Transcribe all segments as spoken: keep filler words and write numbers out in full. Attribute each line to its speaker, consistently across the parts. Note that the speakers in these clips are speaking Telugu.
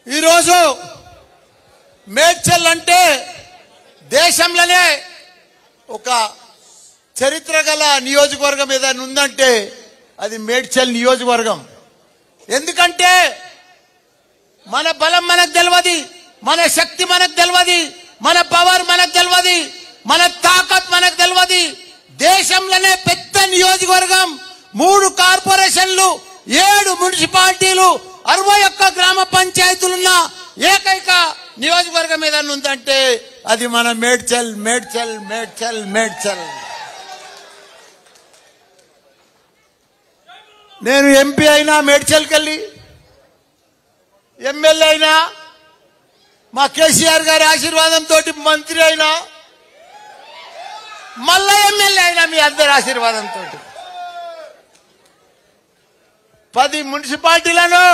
Speaker 1: ఈరోజు మేడ్చల్ అంటే దేశంలోనే ఒక చరిత్ర గల నియోజకవర్గం ఏదైనా ఉందంటే అది మేడ్చల్ నియోజకవర్గం. ఎందుకంటే మన బలం మనకు తెలియదు, మన శక్తి మనకు తెలియదు, మన పవర్ మనకు తెలియదు, మన తాకత్ మనకు తెలియదు. దేశంలోనే పెద్ద నియోజకవర్గం, మూడు కార్పొరేషన్లు, ఏడు మున్సిపాలిటీలు, అరవై ఒక్క గ్రామ పంచాయతీలున్న ఏకైక నియోజకవర్గం ఏదైనా ఉందంటే అది మన మేడ్చల్ మేడ్చల్ మేడ్చల్ మేడ్చల్. నేను ఎంపీ అయినా మేడ్చల్కి వెళ్ళి, ఎమ్మెల్యే అయినా మా కేసీఆర్ గారి ఆశీర్వాదంతో మంత్రి అయినా, మళ్ళా ఎమ్మెల్యే అయినా మీ అందరి ఆశీర్వాదంతో పది మున్సిపాలిటీలను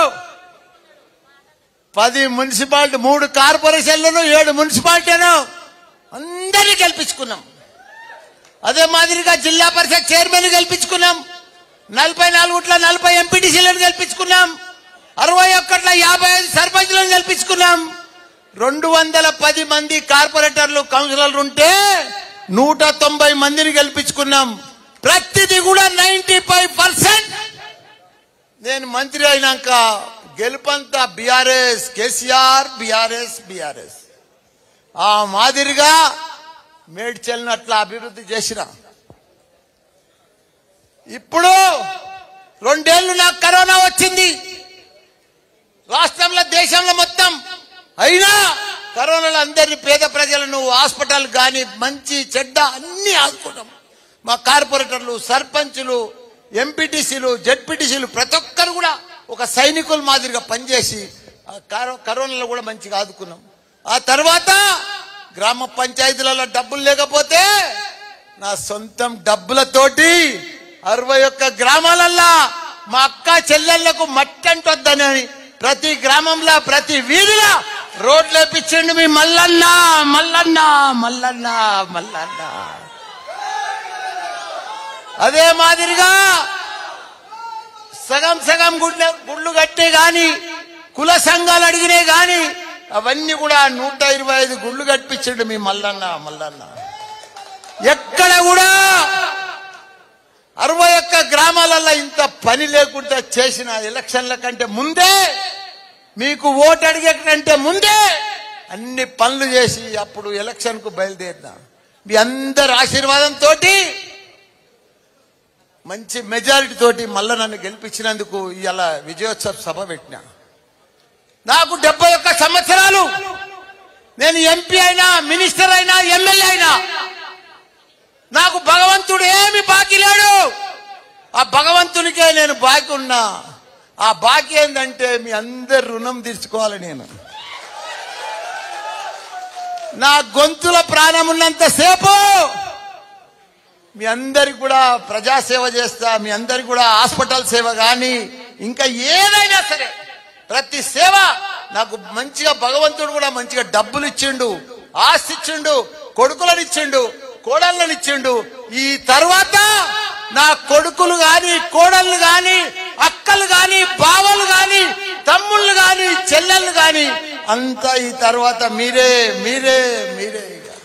Speaker 1: పది మున్సిపాలిటీ మూడు కార్పొరేషన్లను ఏడు మున్సిపాలిటీలను అందరినీ గెలిపించుకున్నాం. అదే మాదిరిగా జిల్లా పరిషత్ చైర్మన్ గెలిపించుకున్నాం, నలభై నాలుగుట్ల నలభై ఎంపీటీసీలను గెలిపించుకున్నాం, అరవై ఒక్కట్ల యాభై ఐదు సర్పంచ్లను గెలిపించుకున్నాం. రెండు వందల పది మంది కార్పొరేటర్లు కౌన్సిలర్లు ఉంటే నూట తొంభై మందిని గెలిపించుకున్నాం. ప్రతిదీ కూడా నైన్టీ ఫైవ్ పర్సెంట్ నేను మంత్రి అయినాక గెలుపంతా బీఆర్ఎస్, కేసీఆర్ బీఆర్ఎస్ బీఆర్ఎస్. ఆ మాదిరిగా మేడ్చల్ని అట్లా అభివృద్ధి చేసిన. ఇప్పుడు రెండేళ్లు నాకు కరోనా వచ్చింది రాష్ట్రంలో, దేశంలో మొత్తం. అయినా కరోనాలో అందరినీ, పేద ప్రజలను హాస్పిటల్ కానీ మంచి చెడ్డ అన్ని ఆదుకున్నాం. మా కార్పొరేటర్లు, సర్పంచులు, ఎంపీటీసీలు, జెడ్పీటీసీలు ప్రతి ఒక్కరు కూడా ఒక సైనికుల మాదిరిగా పనిచేసి కరోనాలో కూడా మంచిగా ఆదుకున్నాం. ఆ తర్వాత గ్రామ పంచాయతీలలో డబ్బులు లేకపోతే నా సొంతం డబ్బులతోటి అరవై ఒక్క గ్రామాలల్లా మా అక్క చెల్లెళ్లకు మట్టి అంటొద్దని ప్రతి గ్రామంలో ప్రతి వీధిలో రోడ్లు వేపించండి మీ మల్లన్న మల్లన్న మల్లన్న మల్లన్న. అదే మాదిరిగా సగం సగం గుడ్లు గుళ్ళు కట్టే గాని, కుల సంఘాలు అడిగినే గాని అవన్నీ కూడా నూట ఇరవై ఐదు గుళ్ళు కట్టించండి మీ మల్లన్న మల్లన్న. ఎక్కడ కూడా అరవై ఒక్క గ్రామాలలో ఇంత పని లేకుండా చేసిన ఎలక్షన్ల కంటే ముందే, మీకు ఓటు అడిగే కంటే ముందే అన్ని పనులు చేసి అప్పుడు ఎలక్షన్ కు బయలుదేరినా. మీ అందరి ఆశీర్వాదంతో మంచి మెజారిటీ తోటి మళ్ళా నన్ను గెలిపించినందుకు ఇలా విజయోత్సవ సభ పెట్టినా. నాకు డెబ్బై ఒక్క సంవత్సరాలు. నేను ఎంపీ అయినా, మినిస్టర్ అయినా, ఎమ్మెల్యే అయినా నాకు భగవంతుడు ఏమి బాకీ లేడు. ఆ భగవంతునికే నేను బాకీ ఉన్నా. ఆ బాకీ ఏంటంటే మీ అందరి రుణం తీర్చుకోవాలి. నేను నా గొంతుల ప్రాణం ఉన్నంత సేపు మీ అందరికి కూడా ప్రజాసేవ చేస్తా. మీ అందరికి కూడా హాస్పిటల్ సేవ కానీ ఇంకా ఏదైనా సరే ప్రతి సేవ నాకు మంచిగా భగవంతుడు కూడా మంచిగా డబ్బులు ఇచ్చిండు, ఆస్తి ఇచ్చిండు, కొడుకులను ఇచ్చిండు, కోడళ్ళని ఇచ్చిండు. ఈ తర్వాత నా కొడుకులు గాని, కోడళ్ళు గాని, అక్కలు గాని, బావలు గాని, తమ్ముళ్ళు గాని, చెల్లెళ్ళు గాని అంతా ఈ తర్వాత మీరే మీరే మీరే.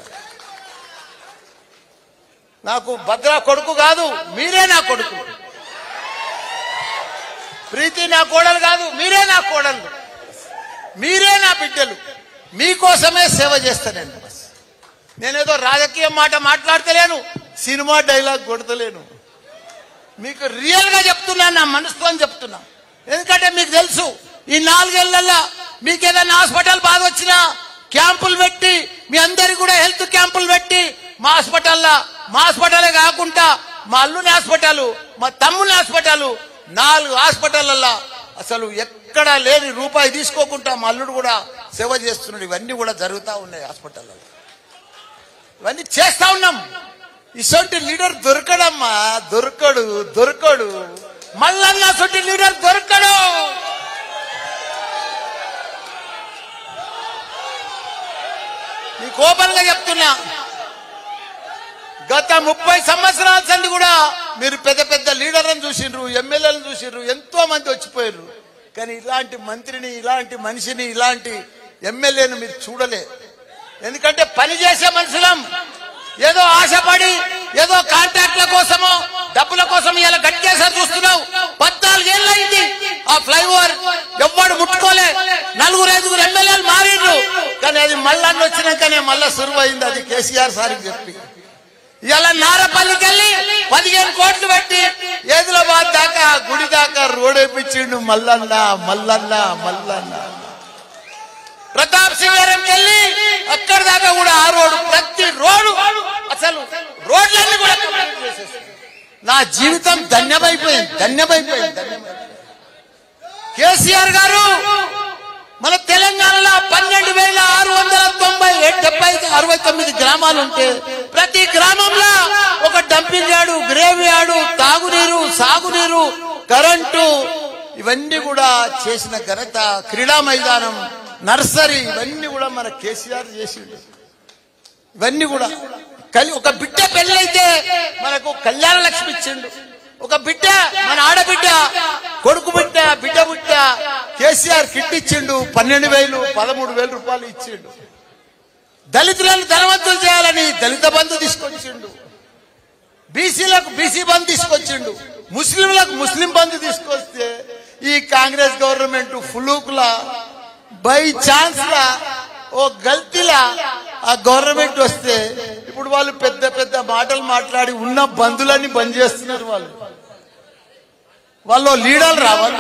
Speaker 1: నాకు భద్ర కొడుకు కాదు, మీరే నా కొడుకు. ప్రీతి నా కోడలు కాదు, మీరే నా కోడలు, మీరే నా బిడ్డలు. మీకోసమే సేవ చేస్తానండి. నేనేదో రాజకీయ మాట మాట్లాడతలేను, సినిమా డైలాగ్ కొడతలేను. మీకు రియల్ గా చెప్తున్నా, నా మనసుతో చెప్తున్నా. ఎందుకంటే మీకు తెలుసు ఈ నాలుగేళ్లలో మీకు ఏదైనా హాస్పిటల్ బాధ వచ్చినా క్యాంపులు పెట్టి, మీ అందరికి కూడా హెల్త్ క్యాంపులు పెట్టి, మా హాస్పిటల్లో మా హాస్పిటలే కాకుండా మా అల్లుని హాస్పిటల్, మా తమ్ముని హాస్పిటల్, నాలుగు హాస్పిటల్లో అసలు ఎక్కడా లేని రూపాయి తీసుకోకుండా మా అల్లుడు కూడా సేవ చేస్తున్నాడు. ఇవన్నీ కూడా జరుగుతూ ఉన్నాయి హాస్పిటల్లో. ఇవన్నీ చేస్తా ఉన్నాం. ఇసొంటి లీడర్ దొరకడమ్మా, దొరకడు దొరకడు మల్లన్న సొంటి లీడర్ దొరకడు. నీకు ఓపెన్ గా చెప్తున్నా, గత ముప్పై సంవత్సరాల సంది కూడా మీరు పెద్ద పెద్ద లీడర్లను చూసిండ్రు, ఎమ్మెల్యేలను చూసిండ్రు, ఎంతో మంది వచ్చిపోయారు. కానీ ఇలాంటి మంత్రిని, ఇలాంటి మనిషిని, ఇలాంటి ఎమ్మెల్యేను మీరు చూడలే. ఎందుకంటే పనిచేసే మనుషులం. ఏదో ఆశపడి ఏదో కాంట్రాక్ట్ల కోసమో డబ్బుల కోసం ఇలా గట్టికేసారి చూస్తున్నావు. పద్నాలుగేళ్ళు అయింది ఆ ఫ్లైఓవర్ ఎవ్వడు ముట్టుకోలే. నలుగురు ఐదుగురు ఎమ్మెల్యేలు మారిండ్రు, కానీ అది మళ్ళీ వచ్చినాకనే మళ్ళా సురువు అయింది. అది కేసీఆర్ సార్కి చెప్పి ఇలా నారపల్లికి వెళ్ళి పదిహేను కోట్లు పెట్టి ఏదిలాబాద్ దాకా గుడి దాకా రోడ్ వేయించిండు. మల్లన్న మల్లన్న మల్లన్న ప్రతాప్ సింగారంకి వెళ్ళి అక్కడి దాకా కూడా ఆ రోడ్డు, ప్రతి రోడ్డు అసలు రోడ్లన్నీ కూడా కంప్లీట్ చేసేసారు. నా జీవితం ధన్యమైపోయింది, ధన్యమైపోయింది. కేసీఆర్ గారు మన తెలంగాణలో పన్నెండు వేల ఆరు వందల తొంభై డెబ్బై అరవై తొమ్మిది గ్రామాలు ఉంటే ప్రతి గ్రామంలో ఒక డంపింగ్ యార్డు, గ్రేవ్ యార్డు, తాగునీరు, సాగునీరు, కరెంటు ఇవన్నీ కూడా చేసిన ఘనత, క్రీడా మైదానం, నర్సరీ ఇవన్నీ కూడా మన కేసీఆర్ చేసిండు. ఇవన్నీ కూడా కలి ఒక బిడ్డ పెళ్ళైతే మనకు కళ్యాణ లక్ష్మి ఇచ్చిండు. ఒక బిడ్డ మన ఆడబిడ్డ కొడుకు బిడ్డ బిడ్డ బిడ్డ కేసీఆర్ కిట్ ఇచ్చిండు. పన్నెండు వేలు పదమూడు వేల రూపాయలు ఇచ్చిండు. దళితులను ధనవంతులు చేయాలని దళిత బంధు తీసుకొచ్చిండు. బీసీలకు బీసీ బంధు తీసుకొచ్చిండు. ముస్లింలకు ముస్లిం బంధు తీసుకొస్తే ఈ కాంగ్రెస్ గవర్నమెంట్ ఫులూకులా బై ఛాన్స్ లా ఓ గల్తీలా ఆ గవర్నమెంట్ వస్తే ఇప్పుడు వాళ్ళు పెద్ద పెద్ద మాటలు మాట్లాడి ఉన్న బంధులన్నీ బంద్ చేస్తున్నారు. వాళ్ళు వాళ్ళు లీడర్లు రావాలి.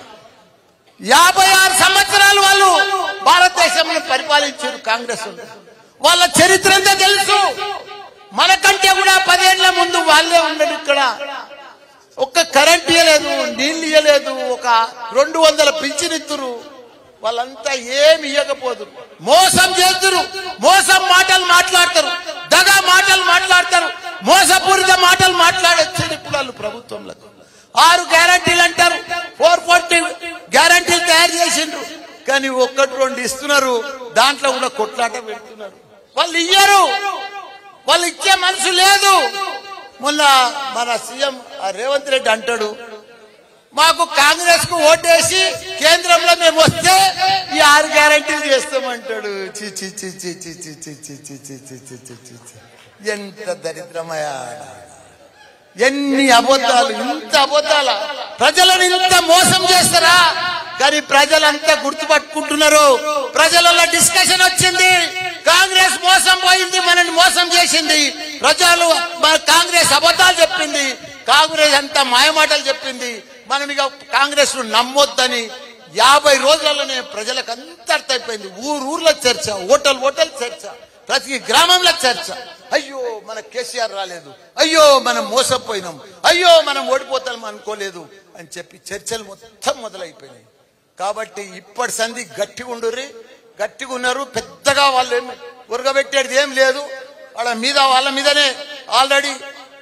Speaker 1: యాభై ఆరు సంవత్సరాలు వాళ్ళు భారతదేశంలో పరిపాలించారు కాంగ్రెస్. వాళ్ళ చరిత్ర అంతా తెలుసు. మనకంటే కూడా పదేళ్ల ముందు వాళ్ళే ఉండడు. ఇక్కడ ఒక్క కరెంట్ ఇయ్యలేదు, నీళ్లు ఇయ్యలేదు, ఒక రెండు వందల పింఛనిత్తురు. వాళ్ళంతా ఏమి ఇవ్వకపోదు, మోసం చేస్తురు, మోసం మాటలు మాట్లాడతారు, దగా మాటలు మాట్లాడతారు, మోసపూరిత మాటలు మాట్లాడొచ్చారు. ఇప్పుడు వాళ్ళు ప్రభుత్వంలో ఆరు గ్యారంటీలు అంటారు, ఫోర్ ఫోర్టీ గ్యారంటీలు తయారు చేసిండ్రు, కానీ ఒక్కటి రెండు ఇస్తున్నారు. దాంట్లో కూడా కొట్లాట పెడుతున్నారు. వాళ్ళు ఇయ్యరు, వాళ్ళు ఇచ్చే మనసు లేదు. మొన్న మన సీఎం రేవంత్ రెడ్డి అంటాడు, మాకు కాంగ్రెస్ కు ఓటేసి కేంద్రంలో మేము వస్తే ఈ ఆరు గ్యారంటీలు చేస్తామంటాడు. చి చి చి చి చి చి చి చి చి చి చి చి చి చి చి ఎంత దరిద్రమయా, ఎన్ని అబద్ధాలు, ఇంత అబద్ధాల ప్రజలను ఇంత మోసం చేస్తారా? కానీ ప్రజలంతా గుర్తుపట్టుకుంటున్నారు. ప్రజలలో డిస్కషన్ వచ్చింది, కాంగ్రెస్ మోసం పోయింది, మనల్ని మోసం చేసింది. ప్రజలు కాంగ్రెస్ అబద్ధాలు చెప్పింది, కాంగ్రెస్ అంతా మాయమాటలు చెప్పింది. మనం ఇక కాంగ్రెస్ ను నమ్మొద్దని యాభై రోజులలోనే ప్రజలకు అంత అర్థమైపోయింది. ఊరు ఊర్లో చర్చ, ఓటల్ ఓటల్ చర్చ, ప్రతి గ్రామంలో చర్చ. అయ్యో మన కేసీఆర్ రాలేదు, అయ్యో మనం మోసపోయినాం, అయ్యో మనం ఓడిపోతాం అనుకోలేదు అని చెప్పి చర్చలు మొత్తం మొదలైపోయినాయి. కాబట్టి ఇప్పటి సంధి గట్టిగా ఉండుర్రి, గట్టిగా ఉన్నారు. పెద్దగా వాళ్ళు ఏమి ఉరగబెట్టేది ఏం లేదు. వాళ్ళ మీద వాళ్ళ మీదనే ఆల్రెడీ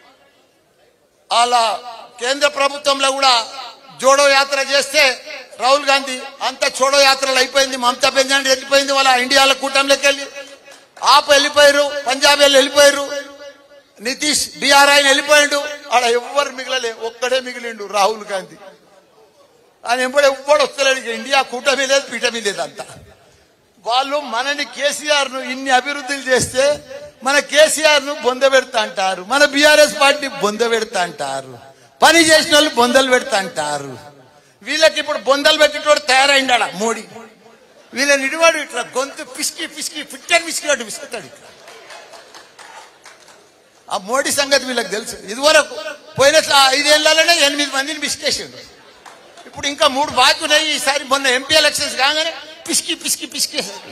Speaker 1: వాళ్ళ కేంద్ర ప్రభుత్వంలో కూడా జోడో యాత్ర చేస్తే రాహుల్ గాంధీ అంత చోడో యాత్రలు అయిపోయింది. మమతా బెనర్జీ వెళ్ళిపోయింది, వాళ్ళ ఇండియాలో కూటమిలోకి వెళ్ళి ఆప్ వెళ్ళిపోయారు, పంజాబ్ వెళ్ళిపోయారు, నితీష్ బీఆర్ ఆయన వెళ్ళిపోయాడు. ఆడ ఎవ్వరు మిగిలలే, ఒక్కడే మిగిలిండు రాహుల్ గాంధీ. ఆయన ఎప్పుడు ఎవ్వడు వస్తలేడు. ఇండియా కూటమి లేదు, పీఠమి లేదు. అంతా వాళ్ళు మనని కేసీఆర్ ను ఇన్ని అభివృద్ధులు చేస్తే మన కేసీఆర్ ను బొంద పెడతా అంటారు, మన బీఆర్ఎస్ పార్టీ బొంద పెడతా అంటారు, పని చేసిన వాళ్ళు బొందలు పెడతా అంటారు. వీళ్ళకి ఇప్పుడు బొందలు పెట్టేటోడు తయారైండా మోడీ. వీళ్ళని ఇడివాడు ఇట్లా గొంతు పిసికి పిసికి ఫిట్టర్ పిసికినట్టు పిసుకుతాడు. ఇట్లా ఆ మోడీ సంగతి వీళ్ళకి తెలుసు. ఇదివరకు పోయిన ఐదేళ్లలోనే ఎనిమిది మందిని పిసికేసిండు. ఇప్పుడు ఇంకా మూడు బాకీ ఉన్నాయి. ఈసారి మొన్న ఎంపీ ఎలక్షన్స్ కాగానే పిసికి పిసికి పిసికేసారు.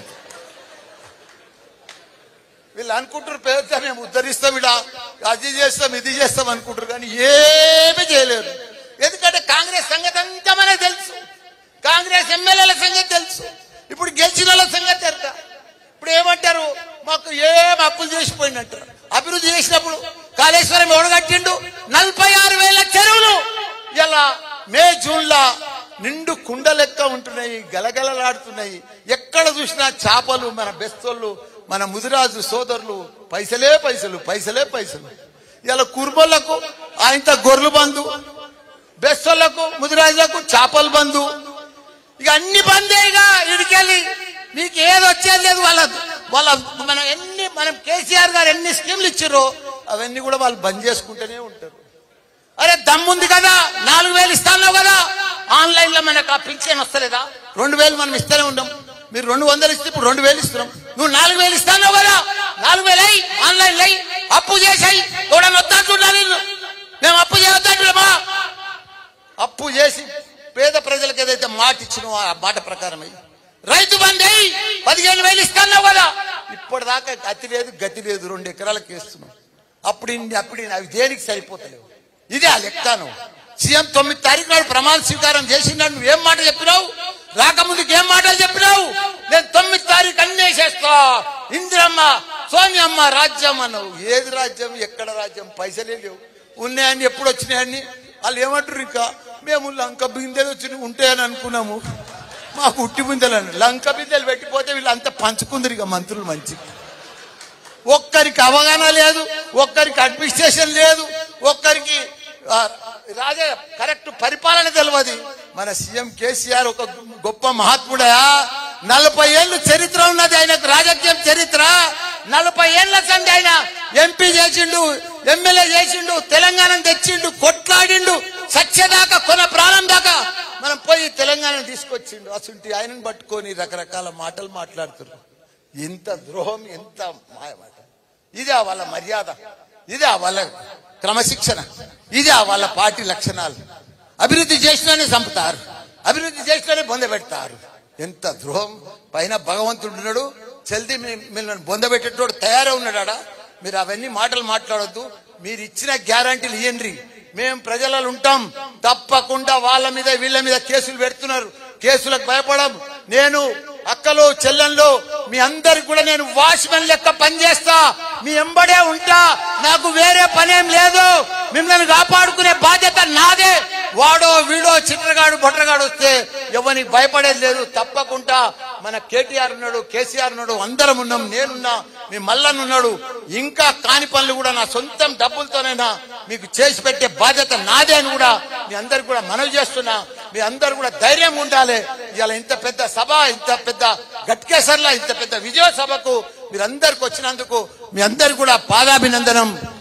Speaker 1: వీళ్ళు అనుకుంటారు పేరుతో మేము ఉద్ధరిస్తాం, ఇడ అది చేస్తాం ఇది చేస్తాం అనుకుంటారు, కానీ ఏమీ చేయలేరు. ఎందుకంటే కాంగ్రెస్ సంగతి అంతా మనకు తెలుసు, కాంగ్రెస్ ఎమ్మెల్యేల సంగతి తెలుసు, ఇప్పుడు గెలిచిన వాళ్ళ సంగతి తెలుసు. ఇప్పుడు ఏమంటారు, మాకు ఏం అప్పులు చేసిపోయినట్టారు. అభివృద్ధి చేసినప్పుడు కాళేశ్వరం ఓడగట్టిండు, నలభై ఆరు వేల చెరువులు ఇలా మే జూన్ లా నిండు కుండ లెక్క ఉంటున్నాయి, గలగలలాడుతున్నాయి. ఎక్కడ చూసినా చేపలు. మన బెస్తోళ్ళు, మన ముదిరాజు సోదరులు పైసలే పైసలు, పైసలే పైసలు. ఇలా కుర్మలకు ఆయనతో గొర్రెలు బంధు, బెస్తోళ్లకు ముదిరాజులకు చేపలు బంధు. ఇక అన్ని బందేగా ఇడికెళ్ళి మీకు ఏది వచ్చేది లేదు. వాళ్ళ వాళ్ళ మనం ఎన్ని మనం కేసీఆర్ గారు ఎన్ని స్కీమ్లు ఇచ్చారో అవన్నీ కూడా వాళ్ళు బంద్ చేసుకుంటూనే ఉంటారు. అరే దమ్ముంది కదా, నాలుగు వేలు ఇస్తాను కదా, ఆన్లైన్ లో మనకు ఆ పింఛన్ వస్తలేదా? రెండు వేలు మనం ఇస్తూనే ఉన్నాం. మీరు రెండు వందలు ఇస్తే ఇప్పుడు రెండు వేలు ఇస్తున్నాం. నువ్వు నాలుగు వేలు ఇస్తాను కదా, నాలుగు వేలు అయ్యి ఆన్లైన్ అయ్యి అప్పు చేసాయి కూడా వద్దా చూడాలి. మేము అప్పు చేయొద్దా? అప్పు చేసి పేద ప్రజలకు ఏదైతే మాట ఇచ్చినో ఆ మాట ప్రకారం అయ్యి రైతు బంధు అయ్యి పదిహేను వేలు ఇస్తాను కదా, ఇప్పటిదాకా అతి లేదు గతి లేదు, రెండు ఎకరాలకు వేస్తున్నాం. అప్పుడు అప్పుడు అవి దేనికి సరిపోతలేవు. ఇదే ఆ లెక్కను. సీఎం తొమ్మిది తారీఖు నాడు ప్రమాణ స్వీకారం చేసినాడు. నువ్వేం మాట చెప్పినావు? రాకముందుకు ఏం మాటలు చెప్పినావు? నేను తొమ్మిది తారీఖు అన్నీ చేస్తా, ఇందిరమ్మ సోనియమ్మ రాజ్యం అన్నావు. ఏది రాజ్యం? ఎక్కడ రాజ్యం? పైసలే లేవు. ఉన్నాయని ఎప్పుడు వచ్చినాయని వాళ్ళు ఏమంటారు? ఇంకా మేము లంక బిందెలు వచ్చి ఉంటాయని అనుకున్నాము, మాకు ఉట్టి బిందెలు అని. లంక బిందెలు పెట్టిపోతే వీళ్ళంతా పంచుకుందరు ఇక మంత్రులు మంచి. ఒక్కరికి అవగాహన లేదు, ఒక్కరికి అడ్మినిస్ట్రేషన్ లేదు, ఒక్కరికి రాజా కరెక్ట్ పరిపాలన తెలియదు. మన సీఎం కేసీఆర్ ఒక గొప్ప మహాత్ముడా. నలభై ఏళ్ళు చరిత్ర ఉన్నది ఆయనకు, రాజకీయం చరిత్ర. నలభై ఏళ్ల సంది ఆయన ఎంపీ చేసిండు, ఎమ్మెల్యే చేసిండు, తెలంగాణ తెచ్చిండు, కొట్లాడిండు, సత్యదాకా కొన ప్రాణం దాకా మనం పోయి తెలంగాణ తీసుకొచ్చిండు. అసలు ఆయనను పట్టుకొని రకరకాల మాటలు మాట్లాడుతున్నారు. ఎంత ద్రోహం, ఎంత మాయమాట. ఇదే వాళ్ళ మర్యాద, ఇదే వాళ్ళ క్రమశిక్షణ, ఇదే వాళ్ళ పార్టీ లక్షణాలు. అభివృద్ధి చేసినానే చంపుతారు, అభివృద్ధి చేసినానే బొందబెడతారు. ఎంత ద్రోహం. పైన భగవంతుడు ఉన్నాడు, జల్దీ మిమ్మల్ని బొందబెట్టేటోడు తయారై ఉన్నాడా? మీరు అవన్నీ మాటలు మాట్లాడొద్దు. మీరు ఇచ్చిన గ్యారంటీలు ఇవ్వండి, మేము ప్రజలలో ఉంటాం. తప్పకుండా వాళ్ళ మీద వీళ్ళ మీద కేసులు పెడుతున్నారు, కేసులకు భయపడం. నేను అక్కలు చెల్లెళ్ళు మీ అందరికి కూడా నేను వాచ్మెన్ లెక్క పనిచేస్తా, మీ ఎంబడే ఉంటా. నాకు వేరే పనేం లేదు. మిమ్మల్ని కాపాడుకునే బాధ్యత నాదే. వాడో వీడో చిట్రగాడు బొట్రగాడు వస్తే ఎవరికి భయపడేది లేదు. తప్పకుండా మన కేటీఆర్ ఉన్నాడు, కేసీఆర్ ఉన్నాడు, అందరం ఉన్నాం. నేనున్నా, మీ మల్లన్న ఉన్నాడు. ఇంకా కాని పనులు కూడా నా సొంతం డబ్బులతోనైనా మీకు చేసి పెట్టే బాధ్యత నాదే అని కూడా మీ అందరికి కూడా మనవి చేస్తున్నా. మీ అందరు కూడా ధైర్యం ఉండాలి. ఇలా ఇంత పెద్ద సభ, ఇంత పెద్ద గట్కేసర్లా ఇంత పెద్ద విజయ సభకు మీరందరికి వచ్చినందుకు మీ అందరికి కూడా పాదాభినందనం.